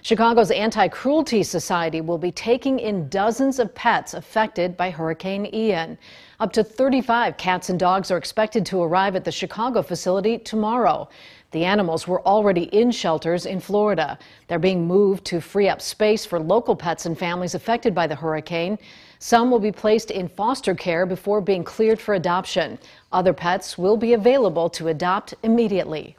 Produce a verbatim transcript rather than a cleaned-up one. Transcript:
Chicago's Anti-Cruelty Society will be taking in dozens of pets affected by Hurricane Ian. Up to thirty-five cats and dogs are expected to arrive at the Chicago facility tomorrow. The animals were already in shelters in Florida. They're being moved to free up space for local pets and families affected by the hurricane. Some will be placed in foster care before being cleared for adoption. Other pets will be available to adopt immediately.